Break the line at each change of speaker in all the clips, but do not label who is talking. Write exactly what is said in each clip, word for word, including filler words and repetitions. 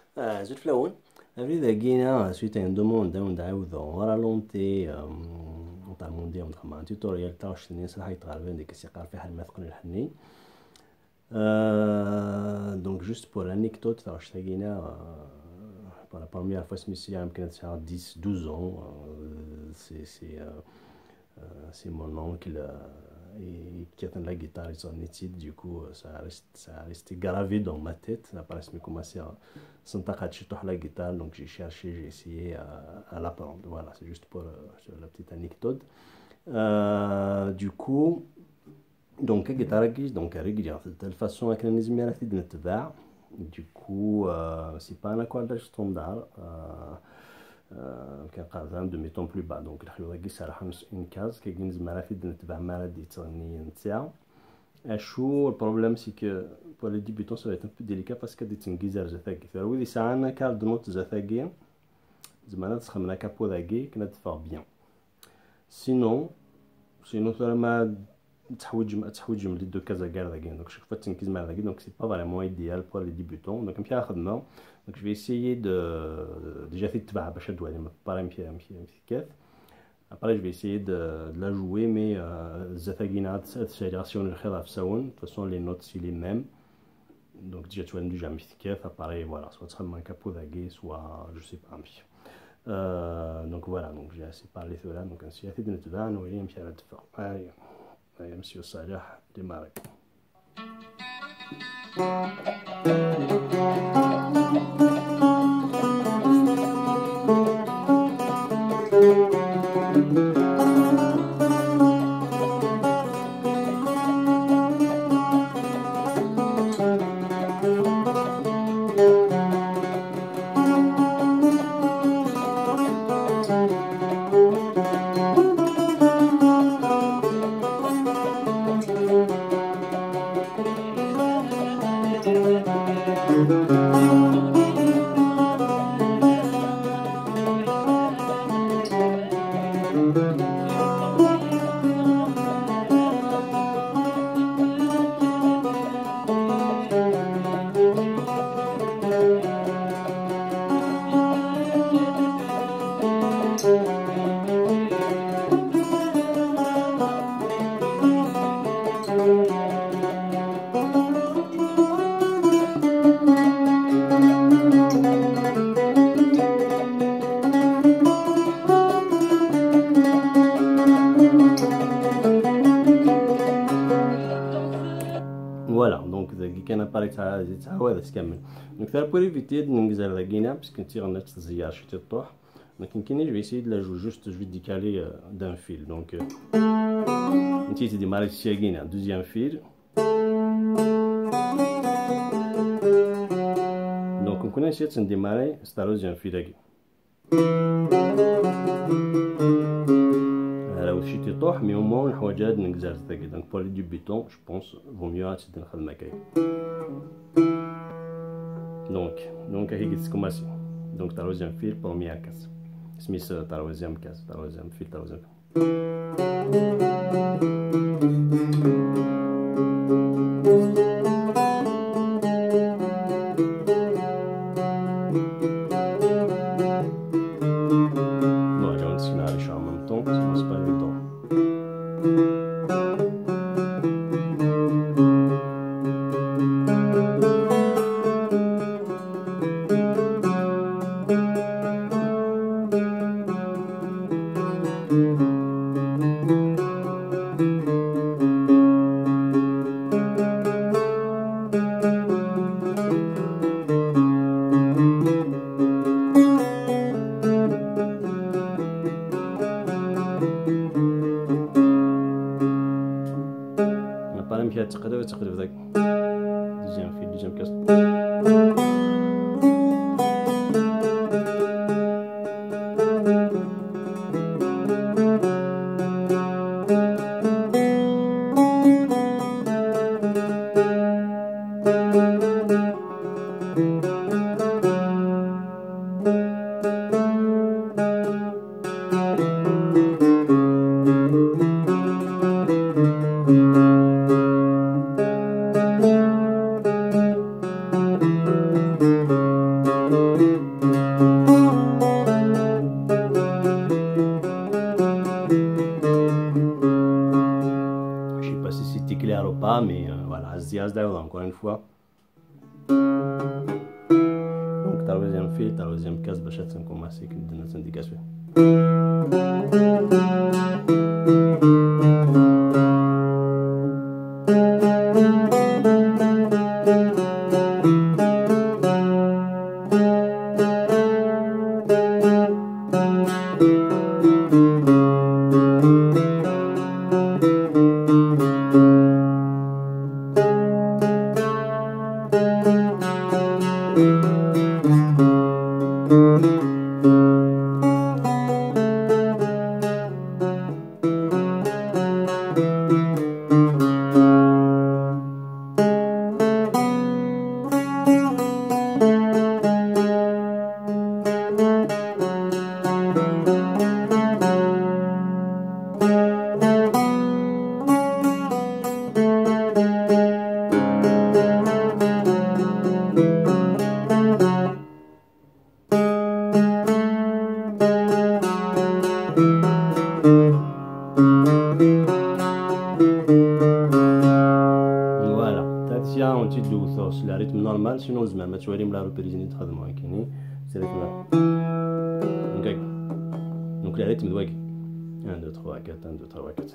آه زوج فلاون أريد جينا سويت عندهم داون دعوذو ورا لونتي نتاع المونديال نخمم عن توتوريال تاع شتني صراحة يتغالبين ديك السيقار في حال ما ثقل الحني. Euh, donc juste pour l'anecdote, alors je t'ai euh, pour la première fois ce monsieur a à dix douze ans, euh, c'est c'est euh, euh, c'est mon oncle euh, et, qui a la guitare, ils ont une étude, du coup ça reste ça a resté gravé dans ma tête. Après je me commencé à s'entendre la guitare, donc j'ai cherché, j'ai essayé à, à l'apprendre. Voilà, c'est juste pour euh, la petite anecdote. Euh, du coup دونك كي تركز دونك رجلي de telle façon هكا لازم راك تبدا نتبع دوكو سي با ان اكورداج ستوندار كنقارن دو ميتون بلو با دونك الخيوط كي صراحه اون كاز كي لازم راك تبدا نتبع مع رادي تغني نتاع اشو البروبليم سي كو بور لي ديبيتون سا ايت ان بو ديليكا باسكو دي تنكيزر زثاكي فروي ساعه كارد نوت زثاكي زعما تسخمنا كابو ذاكي كنا تفا بيان سينو سينو ما تحوج تحوج من لي دو كازا كاع داكين دونك شوف تنكيز مع داكين دونك سي با فريمون ايديال بور لي ديبيوتون دونك نمشي خدمه دونك جو في اسيي دو ديجا تتبع باش ندوي ما باري نمشي نمشي كيف ابري جو في اسيي دو لا جوي مي زاتاكينات سيراسيون الخلاف ساون فاسون لي نوت سي لي ميم دونك ديجا توان ديجا مشي كيف ابري فوالا سوا تخدم ان كابو داكي سوا جو سي با نمشي دونك فوالا دونك جي اسي بارلي ثولا دونك نسيا تي نتبع نولي نمشي على الدفا هاي هاي مسيو صالح ديمارك. فوالا دونك كي كان اباري تاع تاع هذا تكمل دونك تاع بور ايفيتي ننقزر لاكينا باسكو نتي غنات تزيار شي تطوح لكن كاين جو اسيي لا جو جوست جو ديكالي دان فيل دونك نتي تدي ماري تشاكينا دوزيام فيل دونك نكون نسيت نديماري ستاروزيام فيل هاكي راهو شي تيطوح مي او موان نحواج هاد نكزار تاكي دونك بور لي ديبيتون جو بونس فو ميو تبدا نخدم هكايا دونك دونك هي قلت لكم ماشي دونك تروزيام فيل بروميير كاس سميس تروزيام كاس تروزيام فيل تروزيام نو جون سيناري شو عم نطون سي با ايفيدون dièse d'ailleurs encore une fois. Donc troisième fil, troisième case باش تنكوماسي كندير سنديكاسيون. On tire le la rythme normal, sinon je vais tu vas me la repérer très bien. C'est le rythme là. Ok. Donc le rythme doit un, deux, trois, quatre, un, deux, trois, quatre.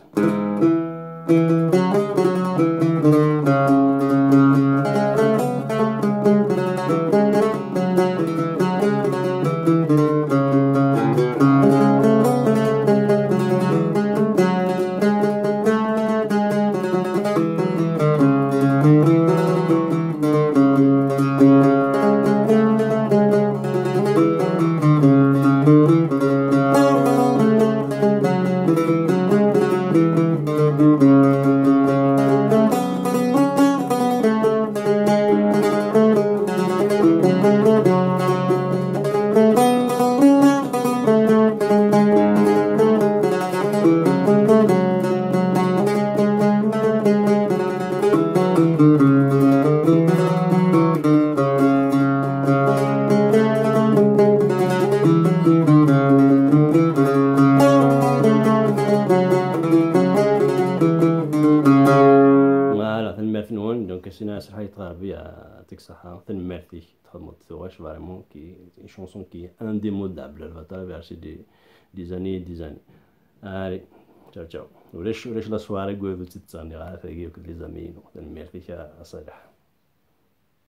Donc c'est une chanson qui est indémodable, elle va traverser des, des années et des années. Allez, ciao ciao. وليش وليش لا soirée قوي بتتصنع عارف يجيك les amis. Donc merci à Salah.